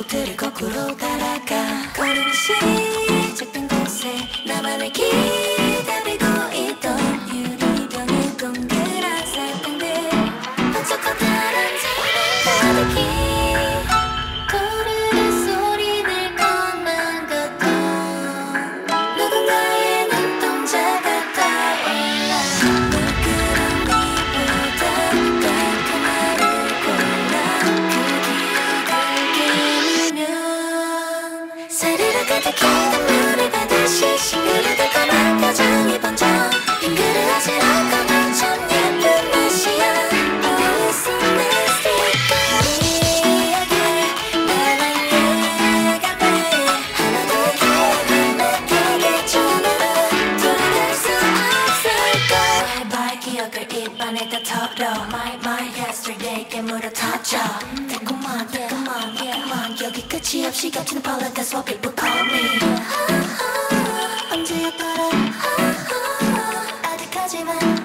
골목들을 거꾸로 따라가 걸음이 시작된 곳에 나만을 기다리고 있던 유리병의 동그란 살pen들 어쩌고 다른지는 가득히 거르는 소리 낼 것만 같아 누군가의 눈동자가 떠올라 물끄러운 미보다 깔끔하를 골라 그 기억을 깨우면 사르르 가득히던 물을 받듯이 싱그러들 까만 표정이 번져 빙그레 어지럽고 참 예쁜 날씨야 Oh it's so nasty 기억을 입안에다 털어 My yesterday 깨물어 터져 달콤한 여기 끝이 없이 겹치는 pollen That's what people call me 언제였더라 아득하지만